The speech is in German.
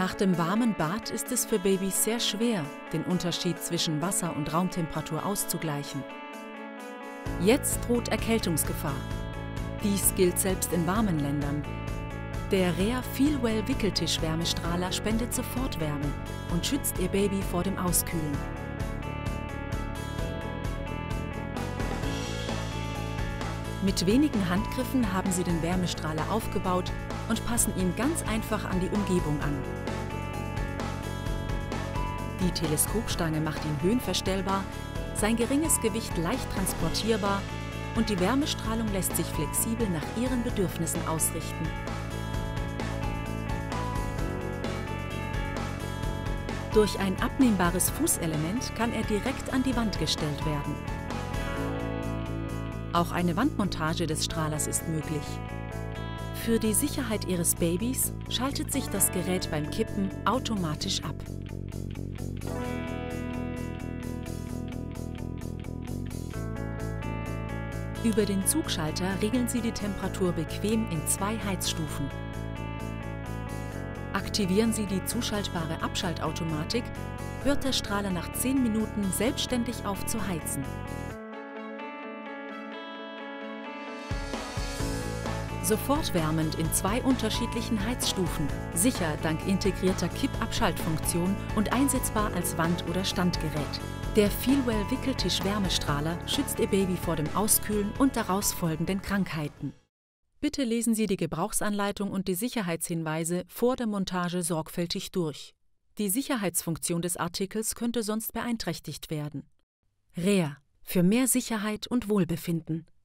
Nach dem warmen Bad ist es für Babys sehr schwer, den Unterschied zwischen Wasser- und Raumtemperatur auszugleichen. Jetzt droht Erkältungsgefahr. Dies gilt selbst in warmen Ländern. Der Rea Feelwell Wickeltisch-Wärmestrahler spendet sofort Wärme und schützt Ihr Baby vor dem Auskühlen. Mit wenigen Handgriffen haben Sie den Wärmestrahler aufgebaut und passen ihn ganz einfach an die Umgebung an. Die Teleskopstange macht ihn höhenverstellbar, sein geringes Gewicht leicht transportierbar und die Wärmestrahlung lässt sich flexibel nach Ihren Bedürfnissen ausrichten. Durch ein abnehmbares Fußelement kann er direkt an die Wand gestellt werden. Auch eine Wandmontage des Strahlers ist möglich. Für die Sicherheit Ihres Babys schaltet sich das Gerät beim Kippen automatisch ab. Über den Zugschalter regeln Sie die Temperatur bequem in 2 Heizstufen. Aktivieren Sie die zuschaltbare Abschaltautomatik, hört der Strahler nach 10 Minuten selbstständig auf zu heizen. Sofort wärmend in 2 unterschiedlichen Heizstufen, sicher dank integrierter Kippabschaltfunktion und einsetzbar als Wand- oder Standgerät. Der Feelwell Wickeltisch-Wärmestrahler schützt Ihr Baby vor dem Auskühlen und daraus folgenden Krankheiten. Bitte lesen Sie die Gebrauchsanleitung und die Sicherheitshinweise vor der Montage sorgfältig durch. Die Sicherheitsfunktion des Artikels könnte sonst beeinträchtigt werden. Rea – für mehr Sicherheit und Wohlbefinden.